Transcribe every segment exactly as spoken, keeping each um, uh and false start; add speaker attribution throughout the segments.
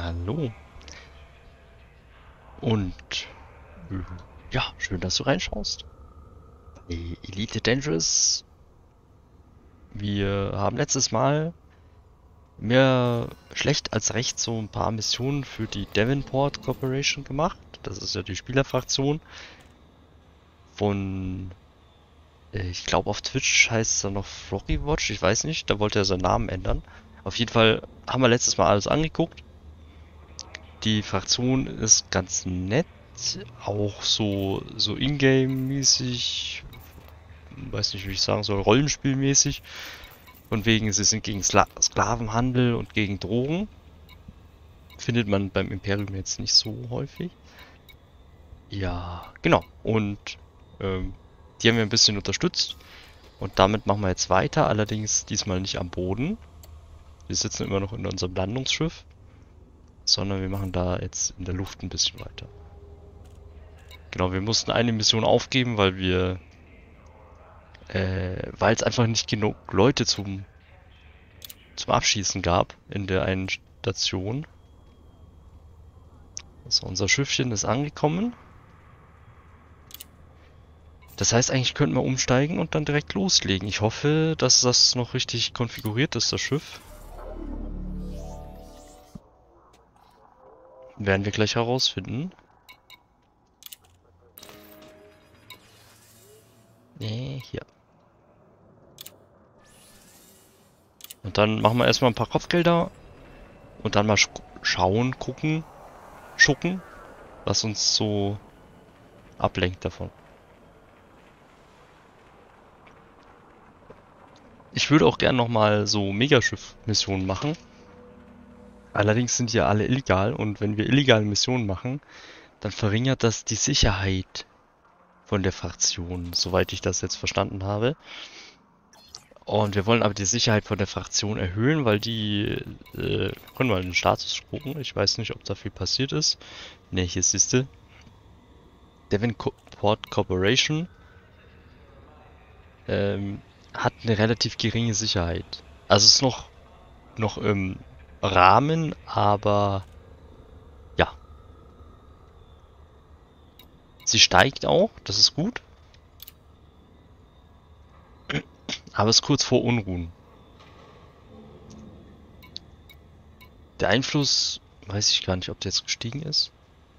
Speaker 1: Hallo und äh, ja, schön, dass du reinschaust. Bei Elite Dangerous. Wir haben letztes Mal mehr schlecht als recht so ein paar Missionen für die Davenport Corporation gemacht. Das ist ja die Spielerfraktion von, äh, ich glaube auf Twitch heißt er noch Froggy Watch, ich weiß nicht, da wollte er seinen Namen ändern. Auf jeden Fall haben wir letztes Mal alles angeguckt. Die Fraktion ist ganz nett, auch so, so Ingame-mäßig, weiß nicht, wie ich sagen soll, rollenspielmäßig. Von wegen, sie sind gegen Skla Sklavenhandel und gegen Drogen. Findet man beim Imperium jetzt nicht so häufig. Ja, genau. Und ähm, die haben wir ein bisschen unterstützt. Und damit machen wir jetzt weiter, allerdings diesmal nicht am Boden. Wir sitzen immer noch in unserem Landungsschiff, sondern wir machen da jetzt in der Luft ein bisschen weiter. Genau, wir mussten eine Mission aufgeben, weil wir, äh, weil es einfach nicht genug Leute zum, zum Abschießen gab in der einen Station. So, unser Schiffchen ist angekommen. Das heißt, eigentlich könnten wir umsteigen und dann direkt loslegen. Ich hoffe, dass das noch richtig konfiguriert ist, das Schiff. Werden wir gleich herausfinden. Nee, hier. Und dann machen wir erstmal ein paar Kopfgelder und dann mal sch schauen, gucken, schucken, was uns so ablenkt davon. Ich würde auch gern nochmal so Megaschiff-Missionen machen. Allerdings sind die ja alle illegal und wenn wir illegale Missionen machen, dann verringert das die Sicherheit von der Fraktion, soweit ich das jetzt verstanden habe. Und wir wollen aber die Sicherheit von der Fraktion erhöhen, weil die, äh, können wir mal den Status gucken. Ich weiß nicht, ob da viel passiert ist. Ne, hier siehst du. Davenport Corporation ähm, hat eine relativ geringe Sicherheit. Also es ist noch, noch im Rahmen, aber ja, sie steigt auch, das ist gut. Aber es ist kurz vor Unruhen. Der Einfluss, weiß ich gar nicht, ob der jetzt gestiegen ist.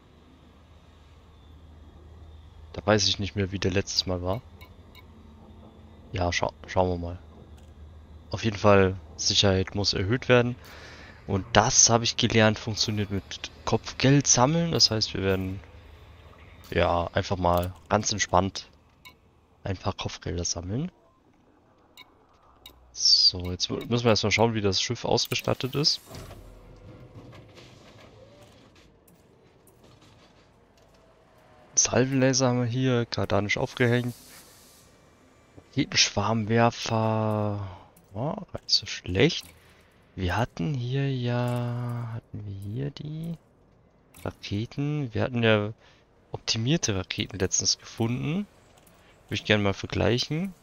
Speaker 1: Da weiß ich nicht mehr, wie der letztes Mal war. Ja, scha schauen wir mal. Auf jeden Fall, Sicherheit muss erhöht werden. Und das, habe ich gelernt, funktioniert mit Kopfgeld sammeln. Das heißt, wir werden ja einfach mal ganz entspannt ein paar Kopfgelder sammeln. So, jetzt müssen wir erstmal schauen, wie das Schiff ausgestattet ist. Salvenlaser haben wir hier, kardanisch aufgehängt. Raketenschwarmwerfer. Oh, gar nicht so schlecht. Wir hatten hier ja... Hatten wir hier die Raketen? Wir hatten ja optimierte Raketen letztens gefunden. Würde ich gerne mal vergleichen.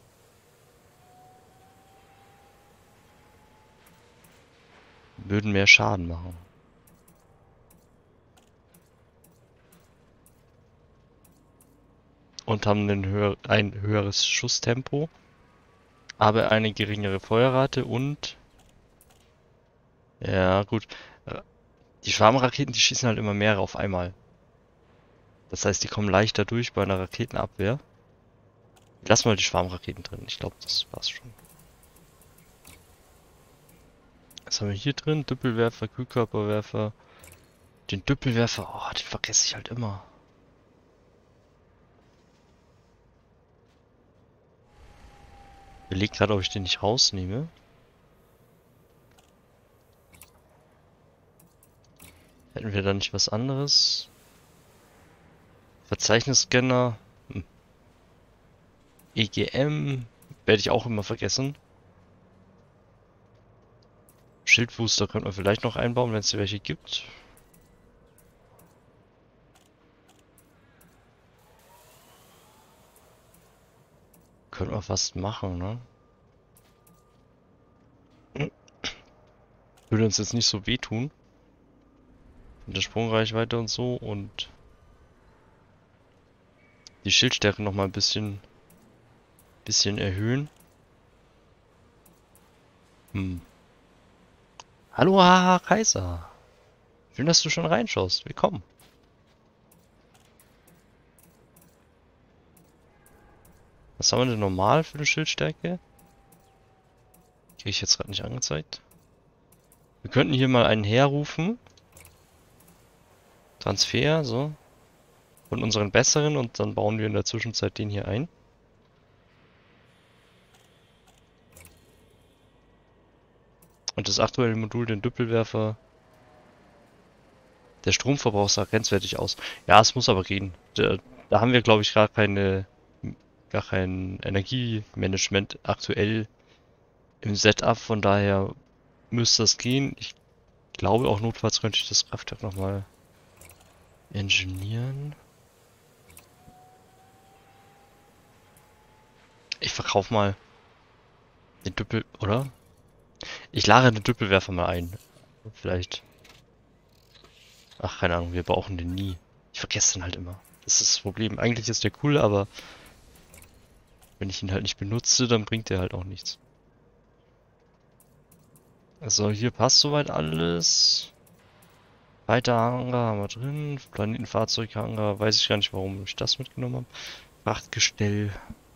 Speaker 1: Würden mehr Schaden machen. Und haben ein, höher, ein höheres Schusstempo. Aber eine geringere Feuerrate und... Ja, gut. Die Schwarmraketen, die schießen halt immer mehrere auf einmal. Das heißt, die kommen leichter durch bei einer Raketenabwehr. Lass mal die Schwarmraketen drin. Ich glaube, das war's schon. Was haben wir hier drin? Düppelwerfer, Kühlkörperwerfer. Den Düppelwerfer, oh, den vergesse ich halt immer. Ich überlege gerade, ob ich den nicht rausnehme. Hätten wir da nicht was anderes? Verzeichnisscanner. Hm. E G M. Werde ich auch immer vergessen. Schildbooster könnte man vielleicht noch einbauen, wenn es welche gibt. Könnte man fast machen, ne? Würde uns jetzt nicht so wehtun. mit der Sprungreichweite und so und die Schildstärke nochmal ein bisschen, bisschen erhöhen. Hm. Hallo, Haha Kaiser. Schön, dass du schon reinschaust. Willkommen. Was haben wir denn normal für eine Schildstärke? Kriege ich jetzt gerade nicht angezeigt. Wir könnten hier mal einen herrufen. Transfer, so. Von unseren besseren und dann bauen wir in der Zwischenzeit den hier ein. Und das aktuelle Modul, den Düppelwerfer. Der Stromverbrauch sah grenzwertig aus. Ja, es muss aber gehen. Da, da haben wir, glaube ich, gar keine, gar kein Energiemanagement aktuell im Setup. Von daher müsste das gehen. Ich glaube auch notfalls könnte ich das Kraftwerk nochmal ingenieren. Ich verkaufe mal den Düppel, oder? Ich lagere den Düppelwerfer mal ein. Vielleicht. Ach, keine Ahnung, wir brauchen den nie. Ich vergesse den halt immer. Das ist das Problem. Eigentlich ist der cool, aber wenn ich ihn halt nicht benutze, dann bringt der halt auch nichts. Also hier passt soweit alles. Weiter Hangar haben wir drin. Planetenfahrzeughangar. Weiß ich gar nicht, warum ich das mitgenommen habe. Frachtgestell.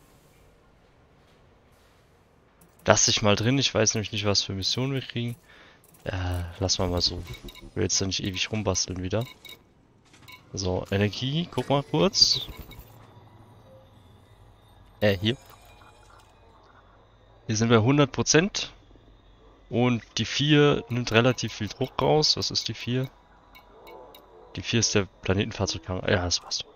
Speaker 1: Lass ich mal drin. Ich weiß nämlich nicht, was für Missionen wir kriegen. Äh, lass mal mal so. Ich will jetzt da nicht ewig rumbasteln wieder. So, Energie. Guck mal kurz. Äh, hier. Hier sind wir hundert Prozent. Und die vier nimmt relativ viel Druck raus. Was ist die vier? Die vier ist der Planetenfahrzeughangar. Ja, das passt.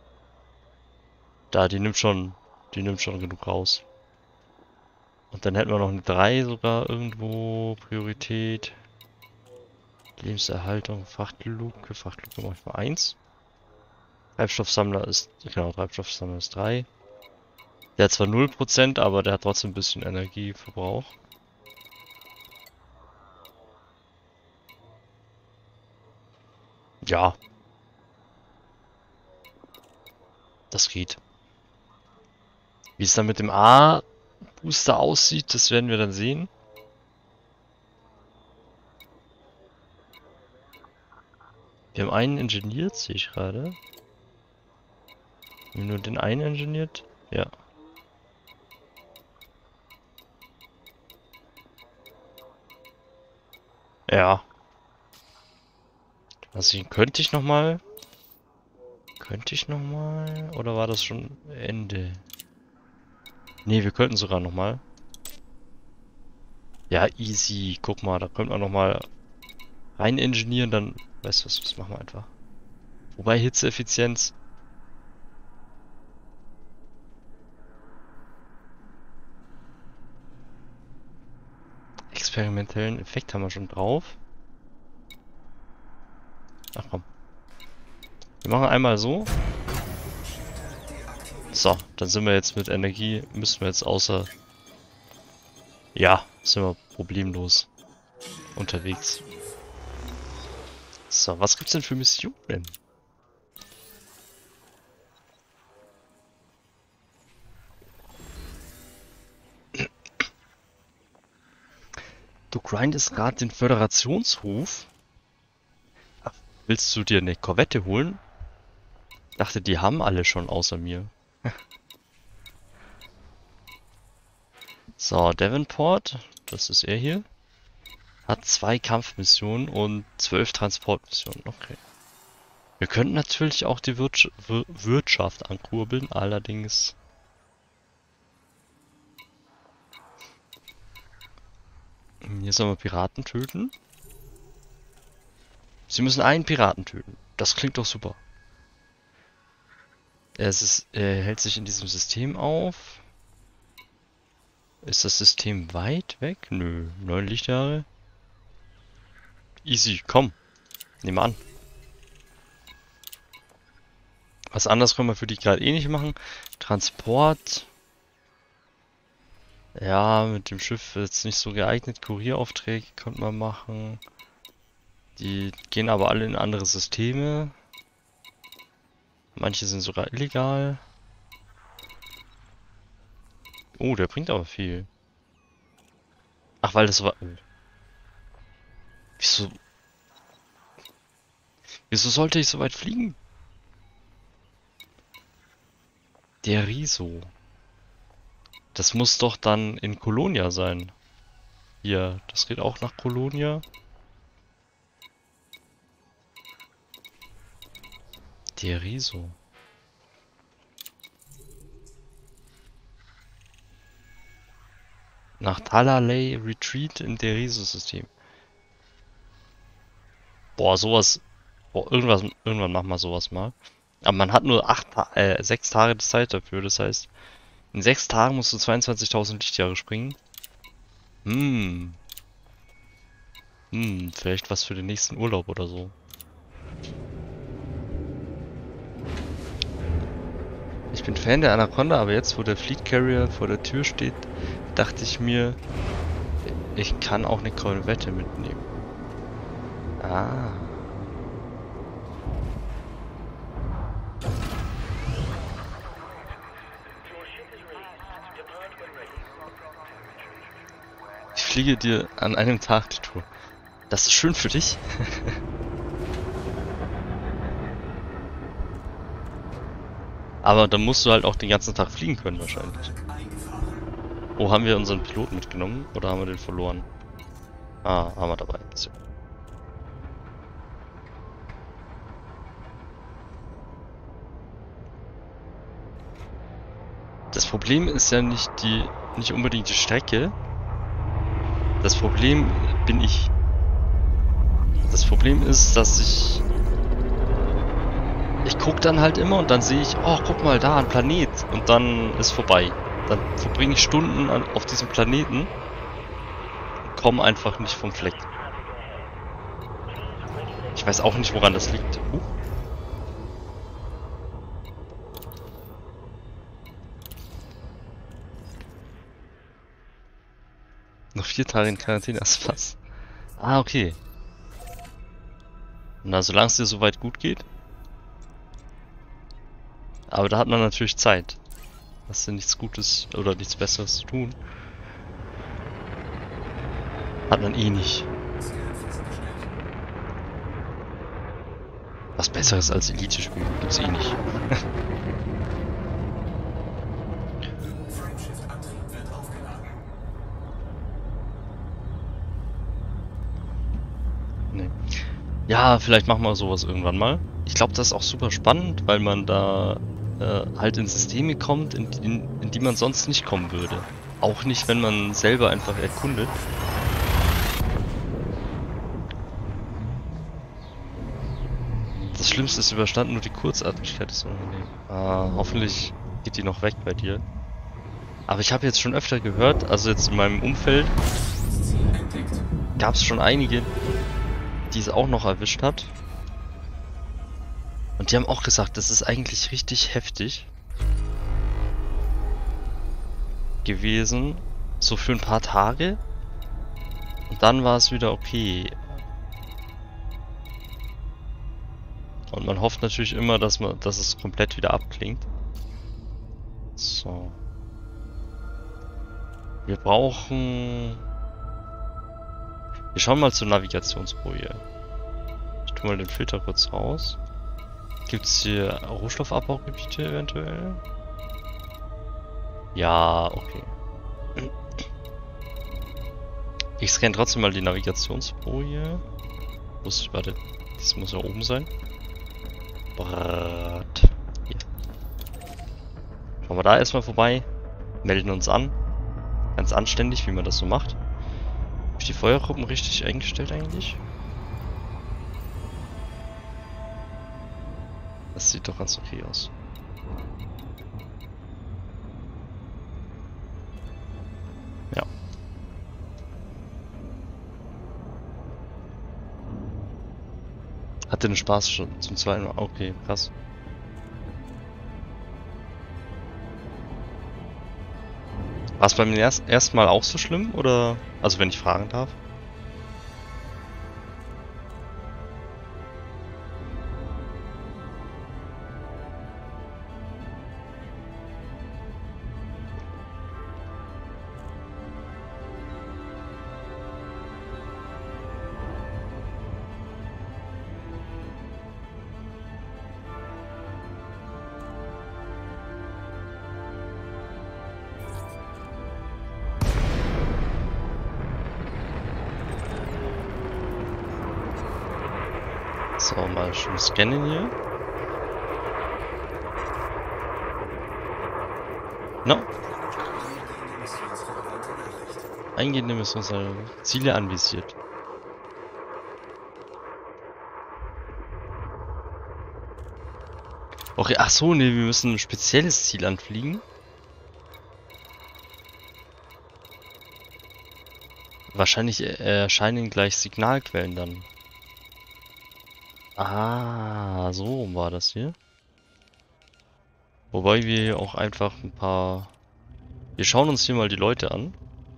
Speaker 1: Da, die nimmt schon, die nimmt schon genug raus. Und dann hätten wir noch eine drei sogar irgendwo. Priorität. Lebenserhaltung, Frachtluke. Frachtluke mache ich mal eins. Treibstoffsammler ist, genau, Treibstoffsammler ist drei. Der hat zwar null Prozent, aber der hat trotzdem ein bisschen Energieverbrauch. Ja. Das geht. Wie es dann mit dem A-Booster aussieht, das werden wir dann sehen. Wir haben einen ingeniert, sehe ich gerade. Haben wir nur den einen ingeniert? Ja. Ja. Also könnte ich nochmal. Könnte ich nochmal? Oder war das schon Ende? Ne, wir könnten sogar nochmal. Ja, easy. Guck mal, da könnte man nochmal rein ingenieren, dann. Weißt du was, das machen wir einfach. Wobei Hitzeeffizienz. Experimentellen Effekt haben wir schon drauf. Ach komm. Wir machen einmal so. So, dann sind wir jetzt mit Energie, müssen wir jetzt außer... Ja, sind wir problemlos unterwegs. So, was gibt's denn für Missionen? Du grindest gerade den Föderationshof. Ach, willst du dir eine Korvette holen? Dachte, die haben alle schon außer mir. So, Davenport, das ist er hier, hat zwei Kampfmissionen und zwölf Transportmissionen. Okay. Wir könnten natürlich auch die Wirtschaft, Wirtschaft ankurbeln, allerdings... Hier sollen wir Piraten töten. Sie müssen einen Piraten töten. Das klingt doch super. Es ist, er hält sich in diesem System auf. Ist das System weit weg? Nö, neun Lichtjahre. Easy, komm. Nehmen wir an. Was anderes können wir für die gerade eh nicht machen. Transport. Ja, mit dem Schiff ist jetzt nicht so geeignet. Kurieraufträge könnte man machen. Die gehen aber alle in andere Systeme. Manche sind sogar illegal. Oh, der bringt aber viel. Ach, weil das war... Oh. Wieso... Wieso sollte ich so weit fliegen? Der Riso. Das muss doch dann in Colonia sein. Hier, das geht auch nach Colonia. Der Riso. Nach Talalay Retreat in der Riso-System. Boah, sowas. Boah, irgendwas, irgendwann machen wir sowas mal. Aber man hat nur acht, Ta- äh, sechs Tage Zeit dafür. Das heißt, in sechs Tagen musst du zweiundzwanzigtausend Lichtjahre springen. Hm. Hm, vielleicht was für den nächsten Urlaub oder so. Ich bin Fan der Anaconda, aber jetzt, wo der Fleet Carrier vor der Tür steht, dachte ich mir, ich kann auch eine Korvette mitnehmen. Ah. Ich fliege dir an einem Tag die Tour. Das ist schön für dich. Aber dann musst du halt auch den ganzen Tag fliegen können wahrscheinlich. Oh, haben wir unseren Piloten mitgenommen oder haben wir den verloren? Ah, haben wir dabei. So. Das Problem ist ja nicht die, nicht unbedingt die Strecke. Das Problem bin ich. Das Problem ist, dass ich... Ich guck dann halt immer und dann sehe ich, oh, guck mal da, ein Planet. Und dann ist vorbei. Dann verbringe ich Stunden an, auf diesem Planeten und komme einfach nicht vom Fleck. Ich weiß auch nicht, woran das liegt. Uh. Noch vier Tage in Quarantäne, das passt. Ah, okay. Na, solange es dir soweit gut geht. Aber da hat man natürlich Zeit. Hast du nichts Gutes oder nichts Besseres zu tun. Hat man eh nicht. Was Besseres als Elite spielen gibt's eh nicht. Nee. Ja, vielleicht machen wir sowas irgendwann mal. Ich glaube, das ist auch super spannend, weil man da äh, halt in Systeme kommt, in, in, in die man sonst nicht kommen würde. Auch nicht, wenn man selber einfach erkundet. Das Schlimmste ist überstanden, nur die Kurzatmigkeit ist unangenehm. Ah, hoffentlich geht die noch weg bei dir. Aber ich habe jetzt schon öfter gehört, also jetzt in meinem Umfeld gab es schon einige, die es auch noch erwischt hat. Und die haben auch gesagt, das ist eigentlich richtig heftig gewesen, so für ein paar Tage. Und dann war es wieder okay. Und man hofft natürlich immer, dass man, dass es komplett wieder abklingt. So. Wir brauchen... Wir schauen mal zur Navigationsboje. Ich tue mal den Filter kurz raus. Gibt es hier Rohstoffabbaugebiete eventuell? Ja, okay. Ich scanne trotzdem mal die Navigationsboje. Muss, warte, das muss ja oben sein. Brat. Hier. Schauen wir da erstmal vorbei. Melden uns an. Ganz anständig, wie man das so macht. Habe ich die Feuergruppen richtig eingestellt eigentlich? Das sieht doch ganz okay aus. Ja. Hatte den Spaß schon zum zweiten Mal. Okay, krass. War es beim erst, ersten Mal auch so schlimm? Oder? Also wenn ich fragen darf. So, mal schön scannen hier. No. Eingehende Missionsziele Ziele anvisiert. Okay, ach so, ne, wir müssen ein spezielles Ziel anfliegen. Wahrscheinlich erscheinen gleich Signalquellen dann. Ah, so war das hier. Wobei wir hier auch einfach ein paar... Wir schauen uns hier mal die Leute an.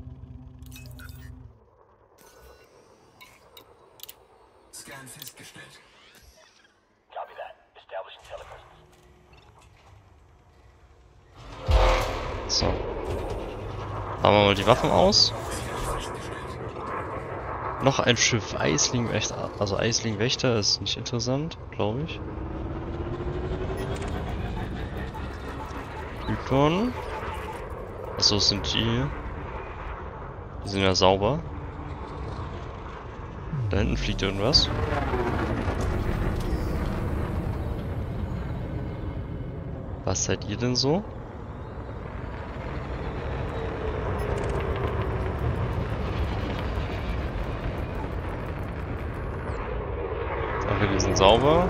Speaker 2: Scan festgestellt.
Speaker 1: So. Haben wir mal die Waffen aus. Noch ein Schiff, Eisling Wächter. Also Eisling Wächter ist nicht interessant, glaube ich. Yukon. Achso, das sind die. Die sind ja sauber. Da hinten fliegt irgendwas. Was seid ihr denn so? Okay, die sind sauber.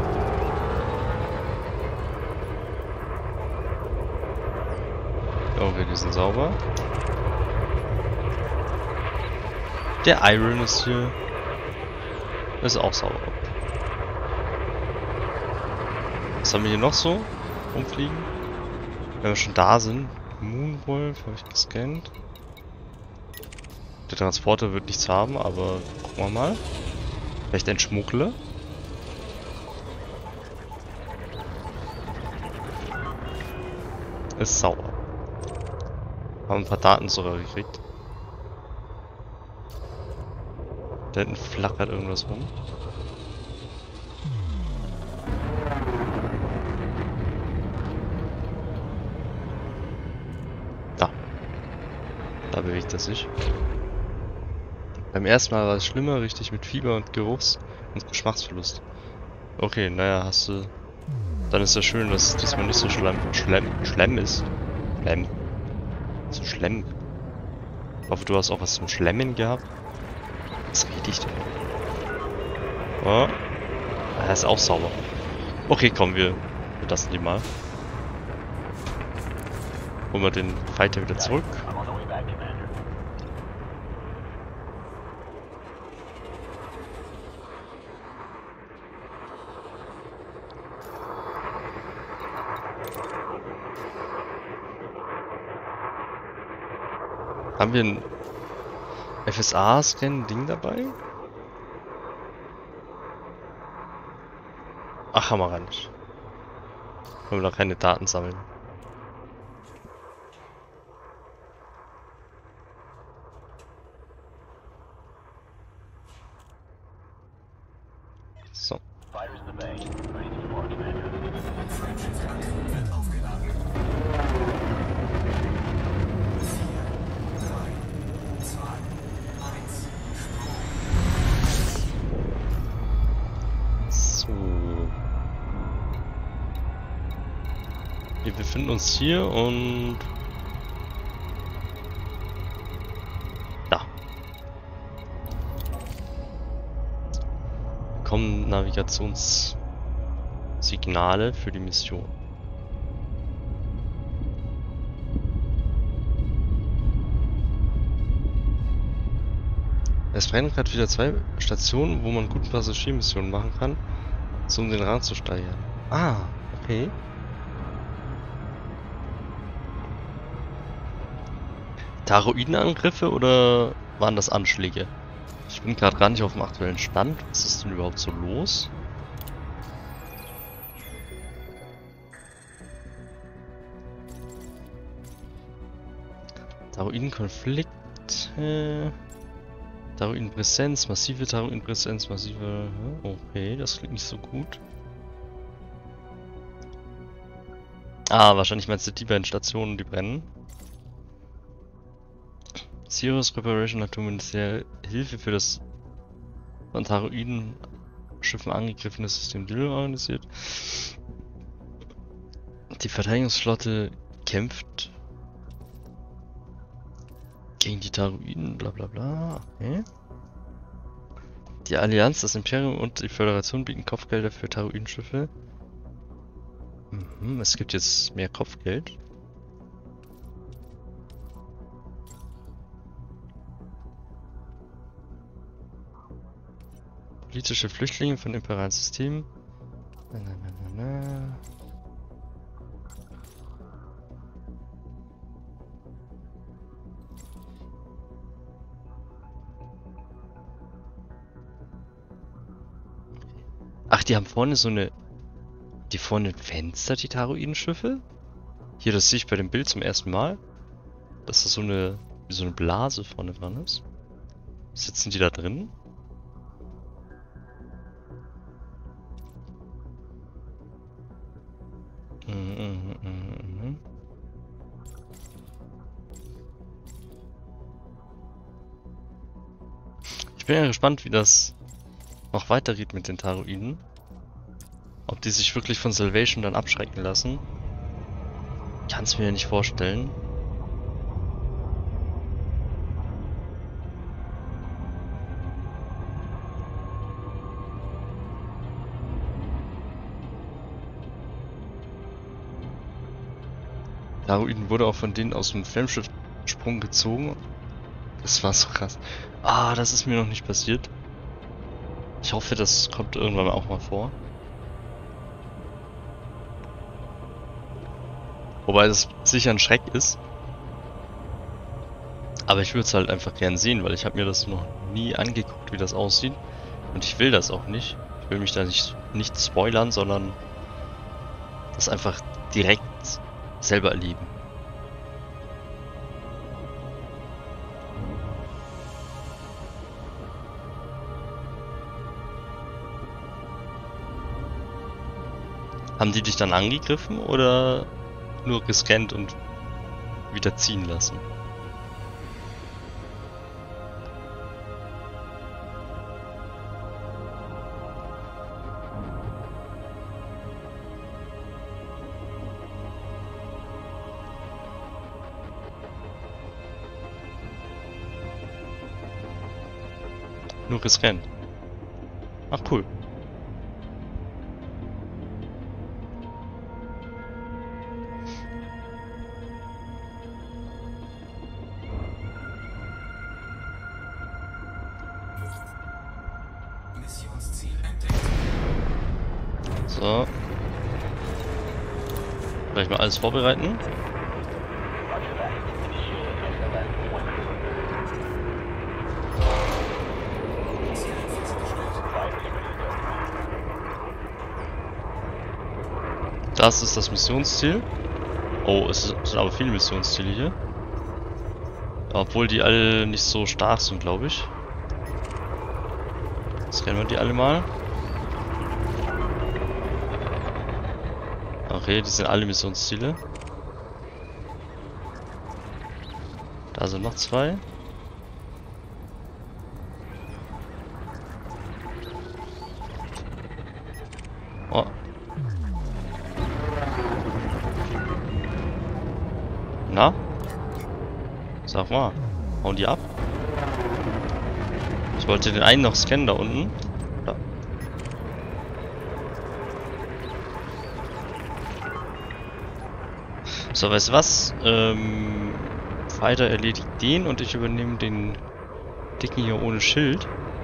Speaker 1: Okay, die sind sauber. Der Iron ist hier. Ist auch sauber. Was haben wir hier noch so rumfliegen? Wenn wir schon da sind. Moonwolf habe ich gescannt. Der Transporter wird nichts haben, aber gucken wir mal. Vielleicht ein Schmuggler? Ist sauer. Haben ein paar Daten sogar gekriegt. Da hinten flackert irgendwas rum. Da. Da bewegt er sich. Beim ersten Mal war es schlimmer, richtig mit Fieber und Geruchs- und Geschmacksverlust. Okay, naja, hast du... Dann ist ja schön, dass es diesmal nicht so schlemm, schlemm, schlemm ist. Schlemm. So schlemm. Ich hoffe, du hast auch was zum Schlemmen gehabt. Was rede ich denn? Oh. Er ist auch sauber. Okay, komm, wir, wir lassen die mal. Holen wir den Fighter wieder zurück. Haben wir ein F S A-Scan-Ding dabei? Ach, haben wir gar nicht. Können wir da keine Daten sammeln. So. So. Wir befinden uns hier und da. Kommen Navigationssignale für die Mission. Es brennen gerade wieder zwei Stationen, wo man gute Passagiermissionen machen kann, so um den Rang zu steigern. Ah, okay. Taroidenangriffe oder waren das Anschläge? Ich bin gerade gar nicht auf dem aktuellen Stand. Was ist denn überhaupt so los? Taroidenkonflikt. Äh, Taroidenpräsenz, massive Taroidenpräsenz, massive... Okay, das klingt nicht so gut. Ah, wahrscheinlich meinst du die beiden Stationen, die brennen. Sirius Reparation hat humanitäre Hilfe für das von Taroiden Schiffen angegriffenes System Dillon organisiert. Die Verteidigungsflotte kämpft gegen die Taroiden, bla bla bla. Okay. Die Allianz, das Imperium und die Föderation bieten Kopfgelder für Taroidenschiffe. Mhm, es gibt jetzt mehr Kopfgeld. Politische Flüchtlinge von imperialen Systemen. Na, na, na, na, na. Ach, die haben vorne so eine... Die vorne Fenster, die Taroidenschiffe? Hier, das sehe ich bei dem Bild zum ersten Mal. Dass da so eine... Wie so eine Blase vorne dran ist. Sitzen die da drin? Mhm, mhm, mhm. Ich bin ja gespannt, wie das noch weitergeht mit den Taroiden. Ob die sich wirklich von Salvation dann abschrecken lassen. Kann es mir ja nicht vorstellen. Taroiden wurde auch von denen aus dem Flameschiff-Sprung gezogen. Das war so krass. Ah, das ist mir noch nicht passiert. Ich hoffe, das kommt irgendwann auch mal vor. Wobei das sicher ein Schreck ist. Aber ich würde es halt einfach gern sehen, weil ich habe mir das noch nie angeguckt, wie das aussieht. Und ich will das auch nicht. Ich will mich da nicht, nicht spoilern, sondern das einfach direkt selber erleben. Haben die dich dann angegriffen oder nur gescannt und wieder ziehen lassen? Nur gescannt. Ach cool.
Speaker 2: Missionsziel entdeckt.
Speaker 1: So. Gleich mal alles vorbereiten. Das ist das Missionsziel. Oh, es sind aber viele Missionsziele hier. Obwohl die alle nicht so stark sind, glaube ich. Scannen wir die alle mal. Okay, die sind alle Missionsziele. Da sind noch zwei. Oh. Na? Sag mal, hauen die ab? Ich wollte den einen noch scannen da unten. Da. So, weißt du was? Ähm, Fighter erledigt den und ich übernehme den Dicken hier ohne Schild.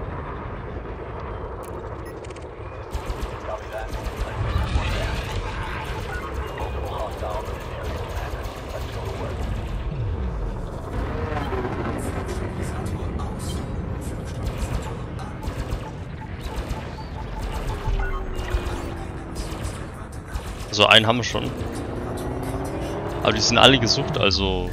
Speaker 1: So, einen haben wir schon. Aber die sind alle gesucht, also...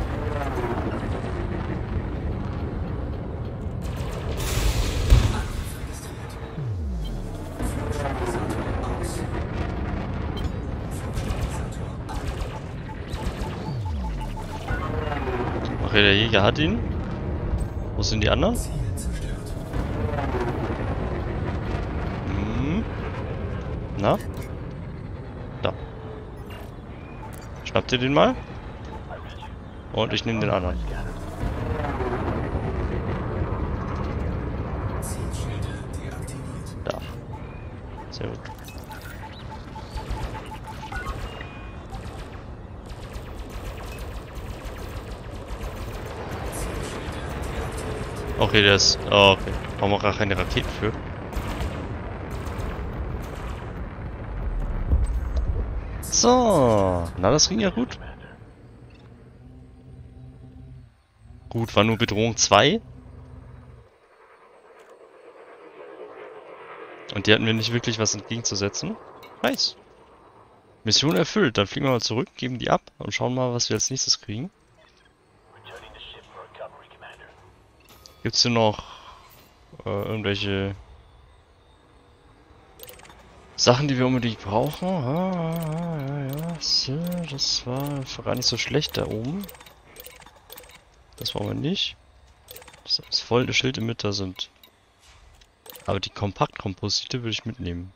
Speaker 1: Okay, der Jäger hat ihn. Wo sind die anderen?
Speaker 2: Ziel zerstört.
Speaker 1: Na? Da. Schnappt ihr den mal? Und ich nehme den anderen.
Speaker 2: Zielschilde deaktiviert.
Speaker 1: Da. Sehr gut. Okay, der ist... Oh, okay. Brauchen wir gar keine Raketen für. So. Na, das ging ja gut. Gut, war nur Bedrohung zwei. Und die hatten wir nicht wirklich was entgegenzusetzen. Nice. Mission erfüllt. Dann fliegen wir mal zurück, geben die ab und schauen mal, was wir als nächstes kriegen. Gibt's hier noch äh, irgendwelche Sachen, die wir unbedingt brauchen? Ah, ja, ja, so, das war gar nicht so schlecht da oben. Das wollen wir nicht. Das ist voll, der Schildemitter sind. Aber die Kompaktkomposite würde ich mitnehmen.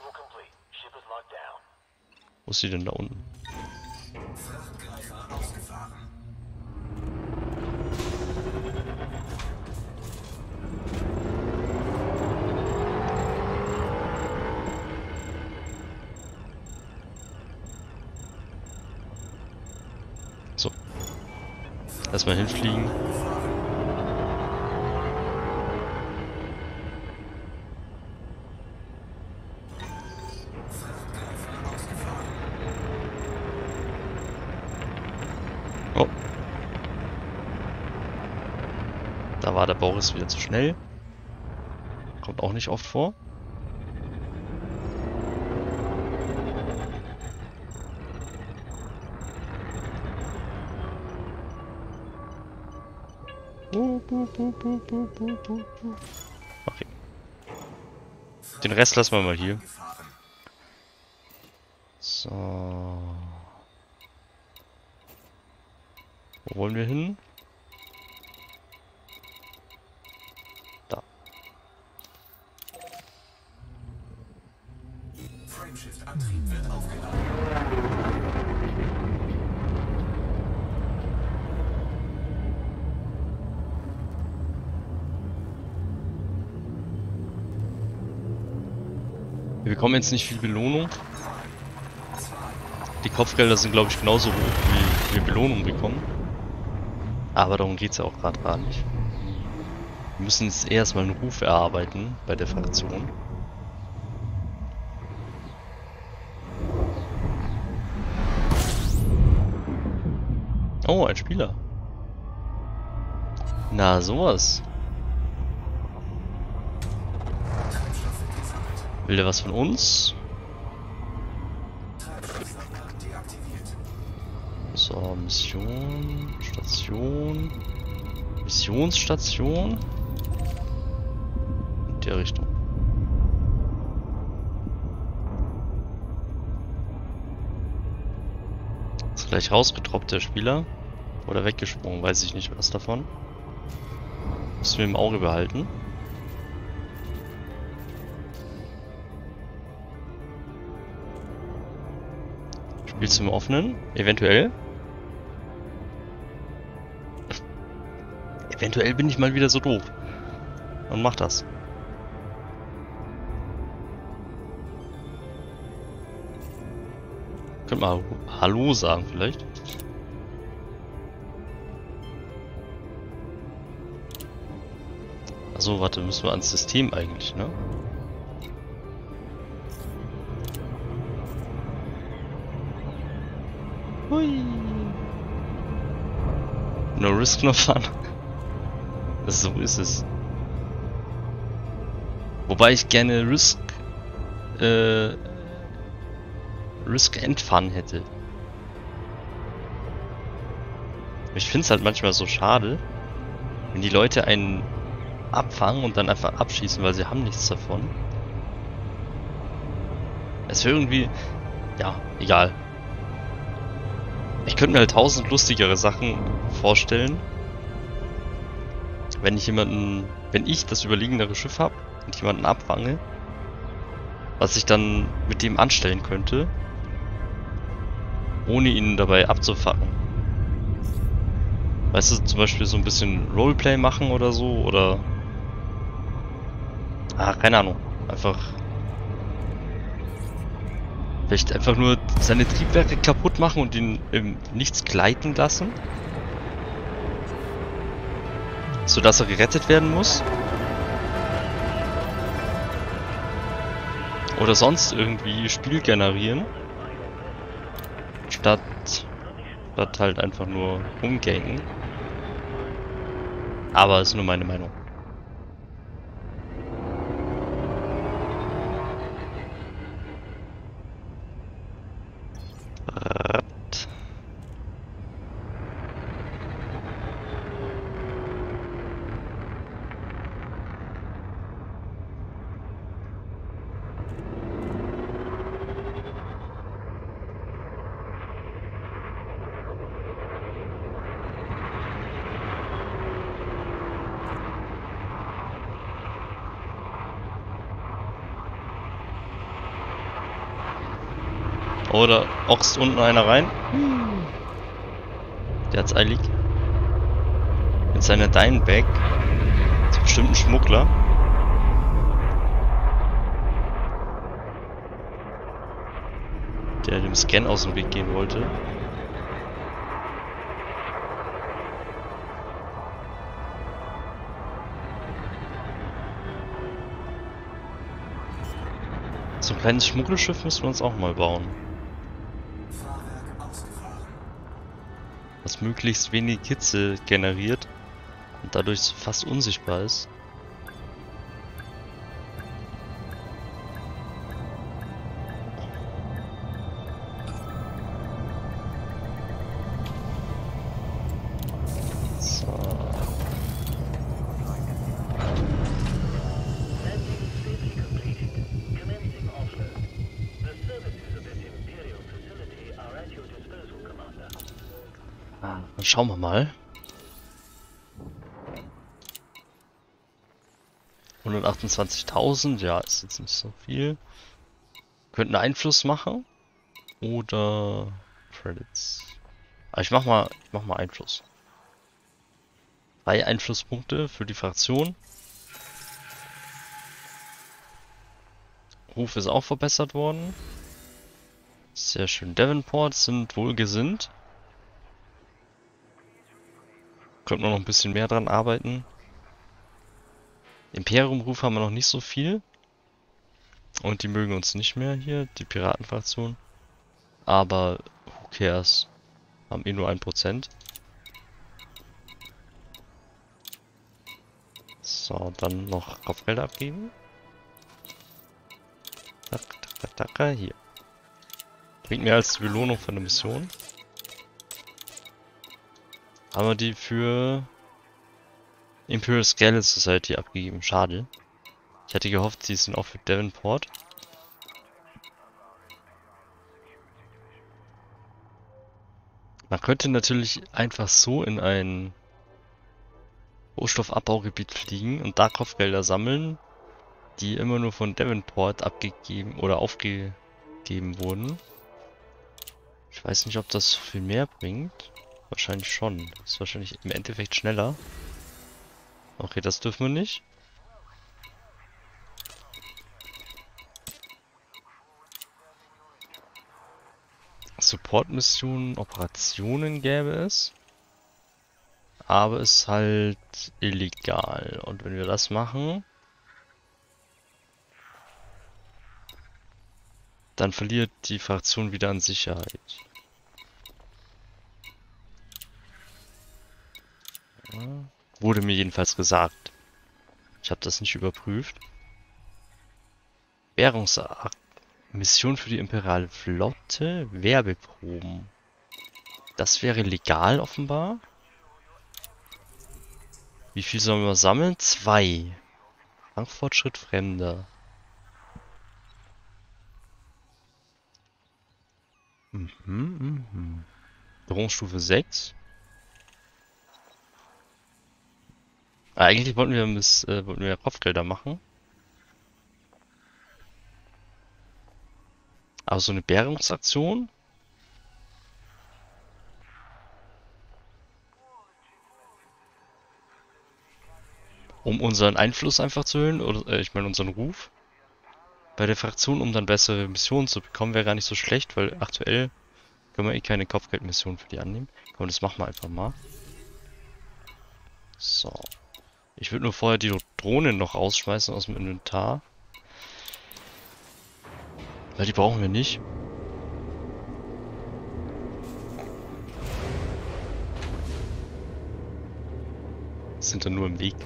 Speaker 1: Wo ist sie denn da unten?
Speaker 2: Frachtgreifer ausgefahren.
Speaker 1: So. Erstmal hinfliegen. Oh. Da war der Boris wieder zu schnell. Kommt auch nicht oft vor. Okay. Den Rest lassen wir mal hier. So. Wo wollen wir hin? Da.
Speaker 2: Frameshift-Antrieb wird aufgeladen.
Speaker 1: Wir bekommen jetzt nicht viel Belohnung. Die Kopfgelder sind, glaube ich, genauso hoch, wie wir Belohnung bekommen. Aber darum geht es ja auch gerade gar nicht. Wir müssen jetzt erstmal einen Ruf erarbeiten bei der Fraktion. Oh, ein Spieler. Na, sowas. Will der was von uns? So, Mission, Station, Missionsstation. In der Richtung. Ist gleich rausgetroppt, der Spieler. Oder weggesprungen, weiß ich nicht was davon. Müssen wir im Auge behalten. Spielst du im Offenen? Eventuell. Eventuell bin ich mal wieder so doof. Und mach das. Könnt mal Hallo sagen vielleicht. Achso, warte, müssen wir ans System eigentlich, ne? Hui. No risk, no fun. So ist es. Wobei ich gerne Risk äh, Risk and Fun hätte. Ich finde es halt manchmal so schade, wenn die Leute einen abfangen und dann einfach abschießen, weil sie haben nichts davon. Es wäre irgendwie... Ja, egal. Ich könnte mir halt tausend lustigere Sachen vorstellen, wenn ich jemanden, wenn ich das überlegenere Schiff habe und jemanden abfange was ich dann mit dem anstellen könnte, ohne ihn dabei abzufacken. Weißt du, zum Beispiel so ein bisschen Roleplay machen oder so, oder... Ah, keine Ahnung. Einfach... Vielleicht einfach nur seine Triebwerke kaputt machen und ihn im Nichts gleiten lassen. Sodass er gerettet werden muss. Oder sonst irgendwie Spiel generieren. Statt, statt halt einfach nur umgangen. Aber ist nur meine Meinung. Oder ochst unten einer rein. Der hat's eilig. Mit seiner Dinebag. Das ist bestimmt ein Schmuggler. Der dem Scan aus dem Weg gehen wollte. So ein kleines Schmuggelschiff müssen wir uns auch mal bauen. Was möglichst wenig Hitze generiert und dadurch fast unsichtbar ist. So. Dann schauen wir mal. hundertachtundzwanzigtausend, ja, ist jetzt nicht so viel. Könnten Einfluss machen. Oder Credits. Aber ich mach mal, ich mach mal Einfluss. Drei Einflusspunkte für die Fraktion. Ruf ist auch verbessert worden. Sehr schön. Devonport sind wohlgesinnt. Könnten wir noch ein bisschen mehr dran arbeiten. Imperium-Ruf haben wir noch nicht so viel. Und die mögen uns nicht mehr hier, die Piratenfraktion. Aber who cares? Haben eh nur ein Prozent. So, dann noch Kopfgelder abgeben. Tak, tak, tak, tak, hier. Bringt mehr als die Belohnung von der Mission. Haben wir die für Imperial Skeleton Society abgegeben. Schade. Ich hatte gehofft, sie sind auch für Devonport. Man könnte natürlich einfach so in ein Rohstoffabbaugebiet fliegen und da Kopfgelder sammeln, die immer nur von Devonport abgegeben oder aufgegeben wurden. Ich weiß nicht, ob das viel mehr bringt. Wahrscheinlich schon. Das ist wahrscheinlich im Endeffekt schneller. Okay, das dürfen wir nicht. Support-Missionen, Operationen gäbe es. Aber es ist halt illegal. Und wenn wir das machen, dann verliert die Fraktion wieder an Sicherheit. Ja, wurde mir jedenfalls gesagt. Ich habe das nicht überprüft. Währungsakt. Mission für die imperiale Flotte. Werbeproben. Das wäre legal offenbar. Wie viel sollen wir sammeln? Zwei. Rangfortschritt Fremder. Mhm, mhm. Bedrohungsstufe sechs. Eigentlich wollten wir, bis, äh, wollten wir Kopfgelder machen. Aber so eine Bergungsaktion, um unseren Einfluss einfach zu erhöhen, oder äh, ich meine unseren Ruf bei der Fraktion, um dann bessere Missionen zu bekommen, wäre gar nicht so schlecht, weil aktuell können wir eh keine Kopfgeldmission für die annehmen. Komm, das machen wir einfach mal. So. Ich würde nur vorher die Drohnen noch rausschmeißen aus dem Inventar. Weil die brauchen wir nicht. Sind dann nur im Weg.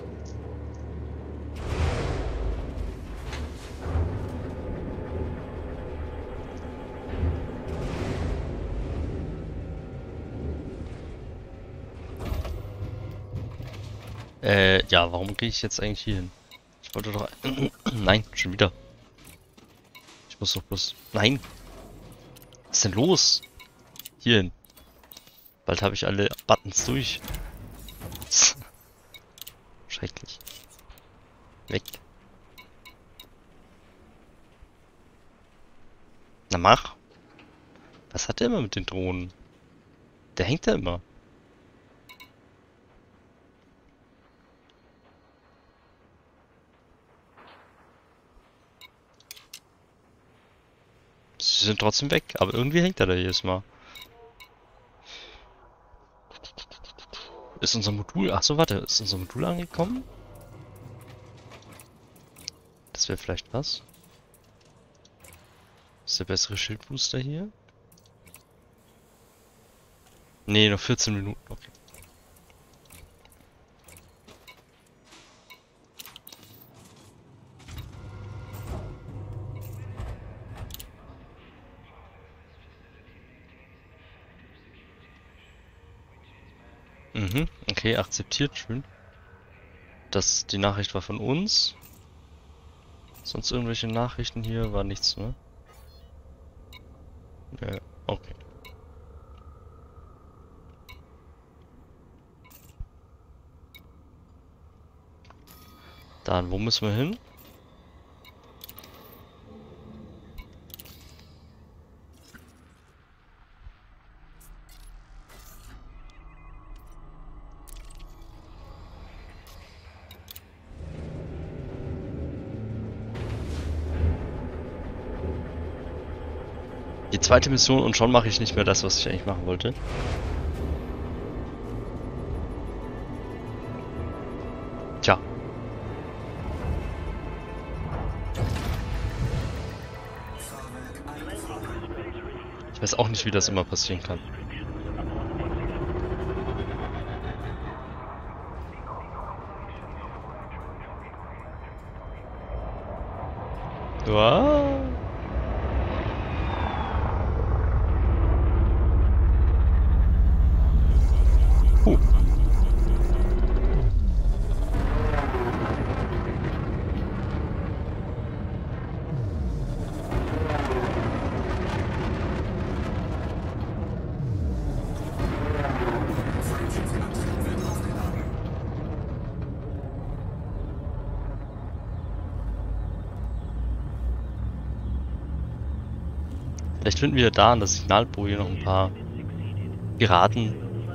Speaker 1: Äh, ja, warum gehe ich jetzt eigentlich hier hin? Ich wollte doch... Nein, schon wieder. Ich muss doch bloß... Nein! Was ist denn los? Hier hin. Bald habe ich alle Buttons durch. Schrecklich. Weg. Na mach. Was hat der immer mit den Drohnen? Der hängt da immer. Sie sind trotzdem weg, aber irgendwie hängt er da jedes Mal. Ist unser Modul... Achso, warte. Ist unser Modul angekommen? Das wäre vielleicht was. Ist der bessere Schildbooster hier? Nee, noch vierzehn Minuten. Okay. Mhm, okay, akzeptiert, schön. Das, die Nachricht war von uns. Sonst irgendwelche Nachrichten hier war nichts, ne? Ja, okay. Dann, wo müssen wir hin? Die zweite Mission und schon mache ich nicht mehr das, was ich eigentlich machen wollte. Tja. Ich weiß auch nicht, wie das immer passieren kann. Wow. Huh. Vielleicht finden wir da an der Signalboje noch ein paar Piraten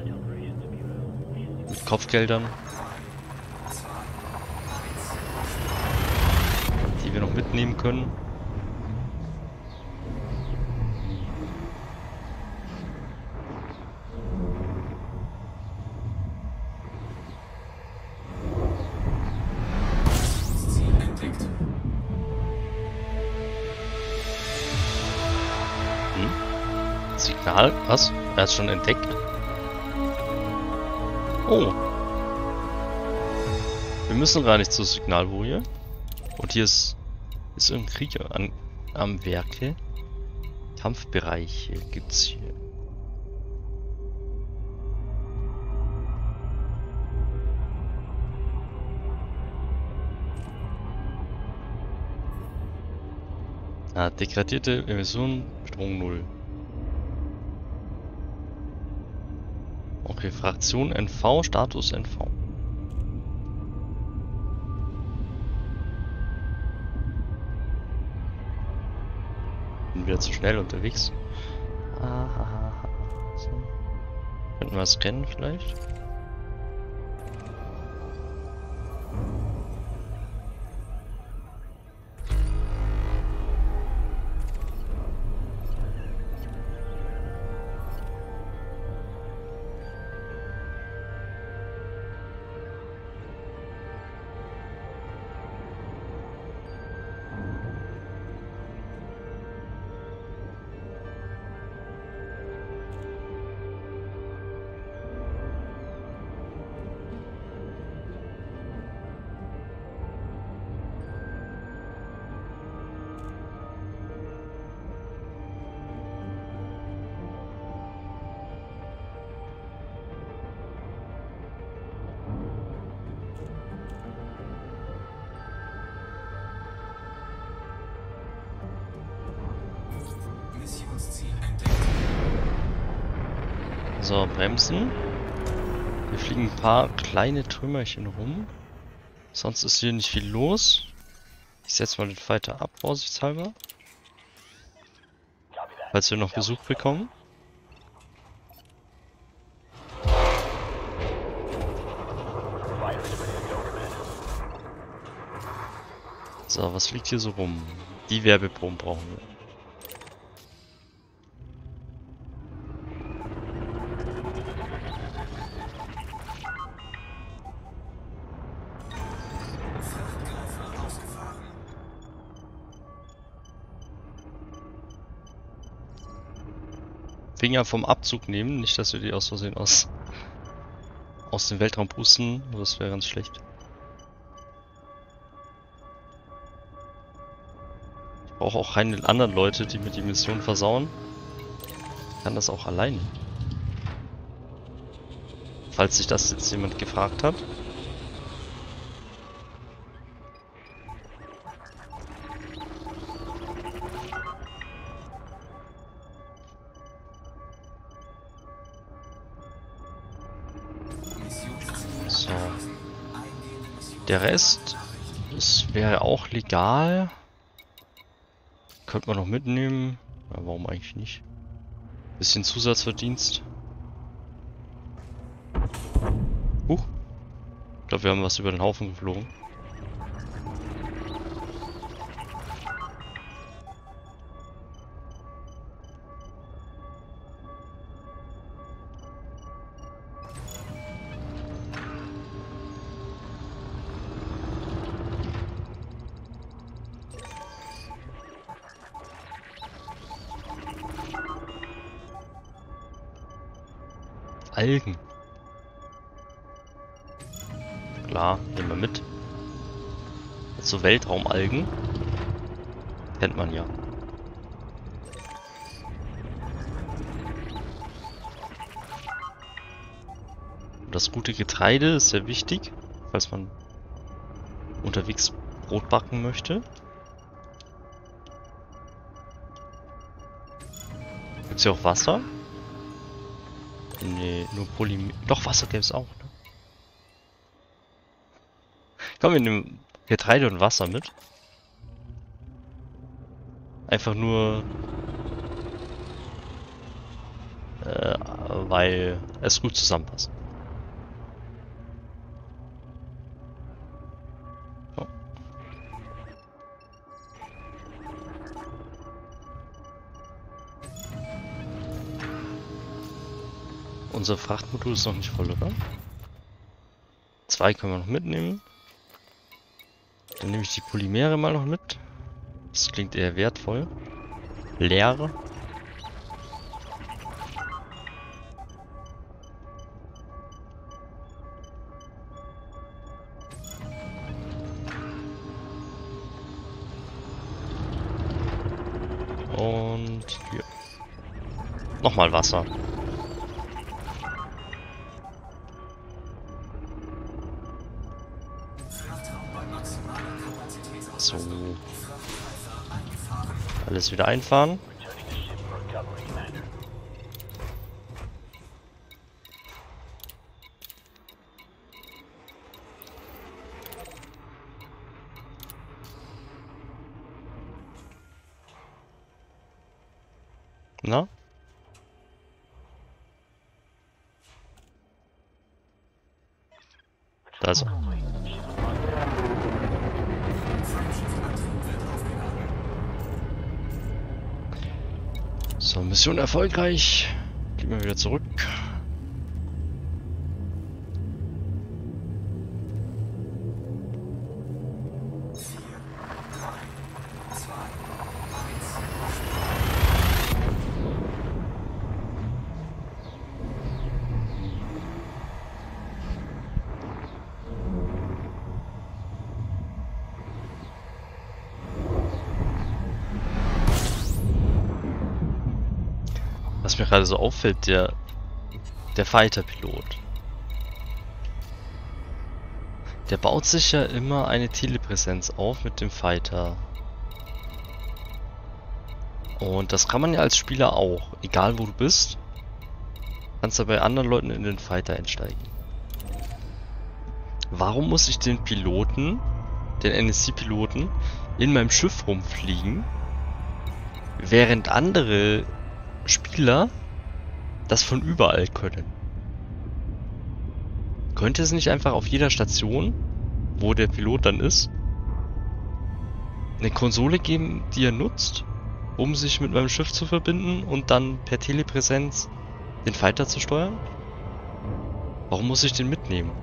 Speaker 1: mit Kopfgeldern, die wir noch mitnehmen können. Signal? Was? Er hat es schon entdeckt? Oh. Wir müssen gar nicht zur Signalboje. Und hier ist, ist irgendein Krieger an, am Werke. Kampfbereiche gibt's hier. Ah, degradierte Emission, Strom null. Okay, Fraktion N V, Status N V. Bin wieder zu schnell unterwegs. Ahaha. So. Könnten wir scannen vielleicht?
Speaker 2: Missionsziel entdeckt.
Speaker 1: So, bremsen. Hier fliegen ein paar kleine Trümmerchen rum. Sonst ist hier nicht viel los. Ich setze mal den Fighter ab, vorsichtshalber. Falls wir noch Besuch bekommen. So, was liegt hier so rum? Die Werbebogen brauchen wir.
Speaker 2: Frachtgreifer ausgefahren.
Speaker 1: Finger vom Abzug nehmen, nicht dass wir die aus Versehen aus, aus dem Weltraum pusten, das wäre ganz schlecht. Ich brauche auch keine anderen Leute, die mir die Mission versauen. Ich kann das auch alleine. Falls sich das jetzt jemand gefragt hat. So. Der Rest, das wäre auch legal. Könnte man noch mitnehmen. Ja, warum eigentlich nicht? Bisschen Zusatzverdienst. Huch. Ich glaube, wir haben was über den Haufen geflogen. Algen. Klar, nehmen wir mit. Jetzt so Weltraumalgen. Kennt man ja. Und das gute Getreide ist sehr wichtig, falls man unterwegs Brot backen möchte. Gibt es hier auch Wasser? Nee, nur Polymer. Doch, Wasser gäbe es auch, ne? Komm, wir nehmen Getreide und Wasser mit. Einfach nur, äh, weil es gut zusammenpasst. Oh. Unser Frachtmodul ist noch nicht voll, oder? Zwei können wir noch mitnehmen. Dann nehme ich die Polymere mal noch mit. Das klingt eher wertvoll. Leere. Und hier. Nochmal Wasser. So. Alles wieder einfahren. Na? Da ist er. So, Mission erfolgreich. Gehen wir wieder zurück. Was mir gerade so auffällt, der, der Fighter-Pilot. Der baut sich ja immer eine Telepräsenz auf mit dem Fighter. Und das kann man ja als Spieler auch. Egal wo du bist, kannst du bei anderen Leuten in den Fighter einsteigen. Warum muss ich den Piloten, den N S C-Piloten, in meinem Schiff rumfliegen, während andere Spieler das von überall können? Könnte es nicht einfach auf jeder Station, wo der Pilot dann ist, eine Konsole geben, die er nutzt, um sich mit meinem Schiff zu verbinden und dann per Telepräsenz den Fighter zu steuern? Warum muss ich den mitnehmen?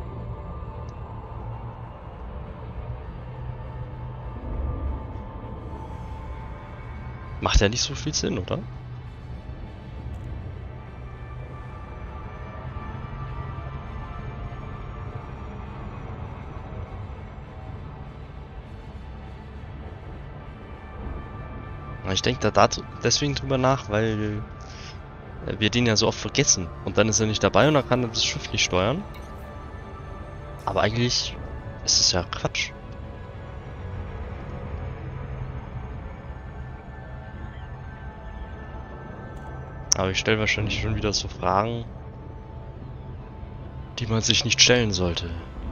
Speaker 1: Macht ja nicht so viel Sinn, oder? Ich denke da dazu deswegen drüber nach, weil wir den ja so oft vergessen. Und dann ist er nicht dabei und dann kann er das Schiff nicht steuern. Aber eigentlich ist es ja Quatsch. Aber ich stelle wahrscheinlich schon wieder so Fragen, die man sich nicht stellen sollte.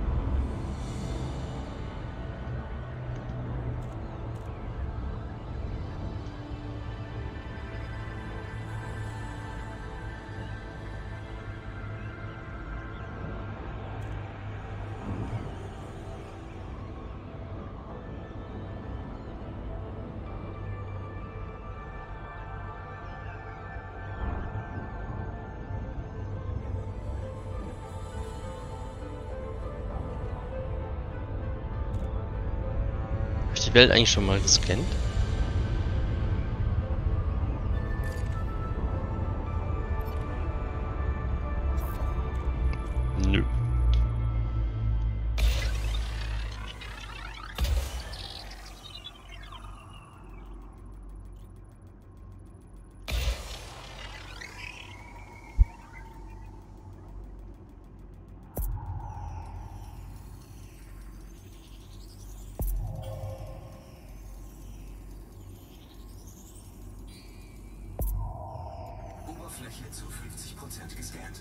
Speaker 1: Die Welt eigentlich schon mal gescannt? Nö.
Speaker 2: Oberfläche zu fünfzig Prozent gescannt.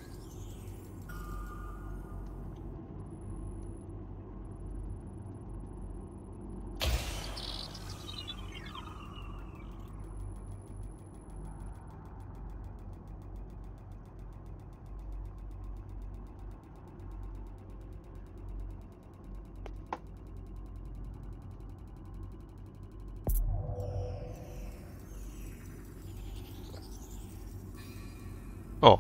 Speaker 1: Oh.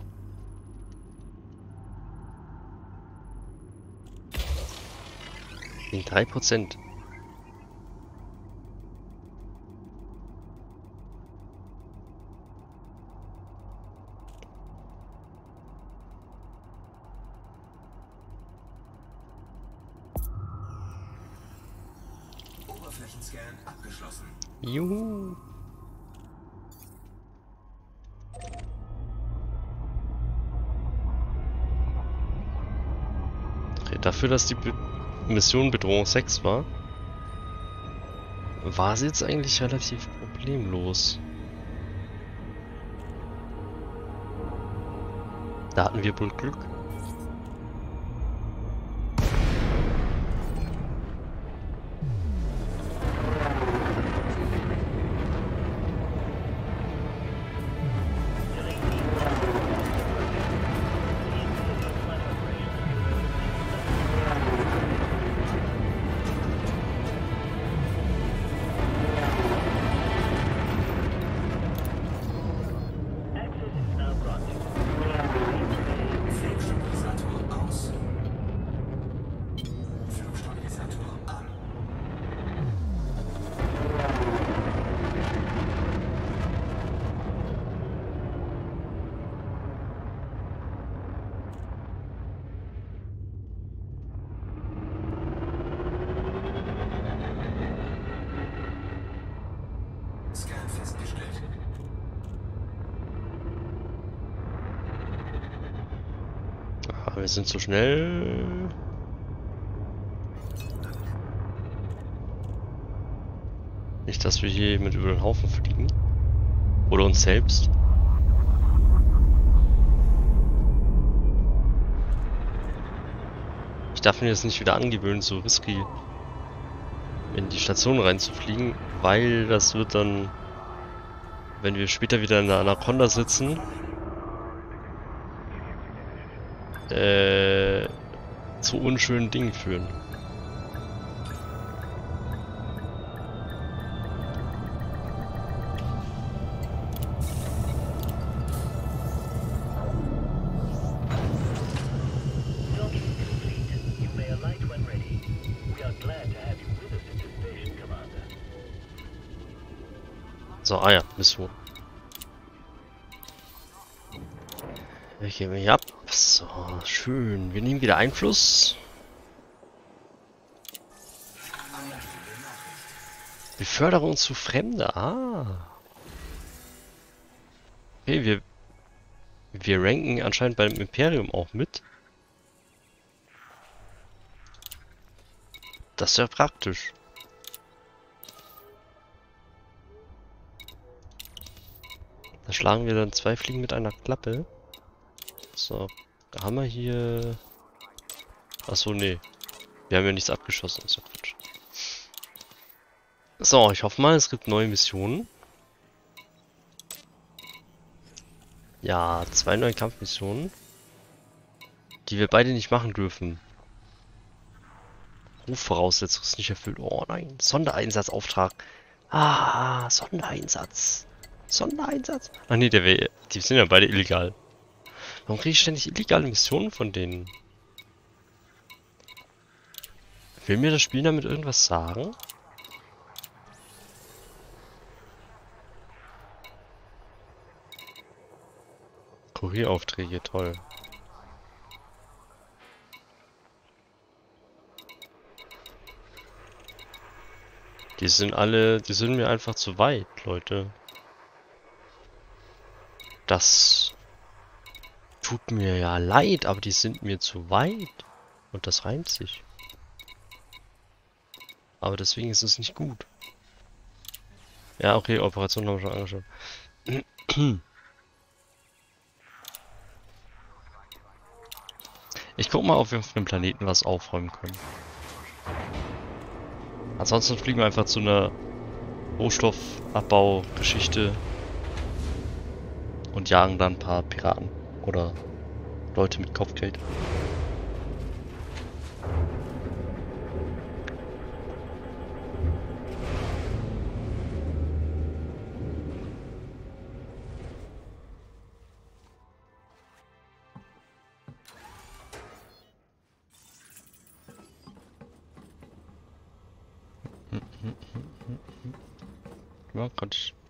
Speaker 1: In drei Prozent.
Speaker 2: Oberflächenscan abgeschlossen.
Speaker 1: Juhu. Dafür, dass die Be Mission Bedrohung sechs war, war sie jetzt eigentlich relativ problemlos. Da hatten wir wohl Glück. Wir sind zu schnell. Nicht, dass wir hier mit über den Haufen fliegen. Oder uns selbst. Ich darf mir das nicht wieder angewöhnen, so risky in die Station reinzufliegen, weil das wird dann, wenn wir später wieder in der Anaconda sitzen, äh, zu unschönen Dingen führen. So, ah ja, Mission. Wir gehen hier ab. So, schön. Wir nehmen wieder Einfluss. Beförderung zu Fremde. Ah. Okay, wir, wir ranken anscheinend beim Imperium auch mit. Das ist ja praktisch. Da schlagen wir dann zwei Fliegen mit einer Klappe. So, haben wir hier... Achso, nee. Wir haben ja nichts abgeschossen. Ist ja Quatsch. So, ich hoffe mal, es gibt neue Missionen. Ja, zwei neue Kampfmissionen. Die wir beide nicht machen dürfen. Rufvoraussetzung ist nicht erfüllt. Oh nein, Sondereinsatzauftrag. Ah, Sondereinsatz. Sondereinsatz. Ach nee, der wär, die sind ja beide illegal. Warum kriege ich ständig illegale Missionen von denen? Will mir das Spiel damit irgendwas sagen? Kurieraufträge, toll. Die sind alle, die sind mir einfach zu weit, Leute. Das tut mir ja leid, aber die sind mir zu weit. Und das reimt sich. Aber deswegen ist es nicht gut. Ja, okay, Operation haben wir schon angeschaut. Ich guck mal, ob wir auf dem Planeten was aufräumen können. Ansonsten fliegen wir einfach zu einer Rohstoffabbau-Geschichte und jagen dann ein paar Piraten oder Leute mit Kopfgeld. Ja, konnte ich.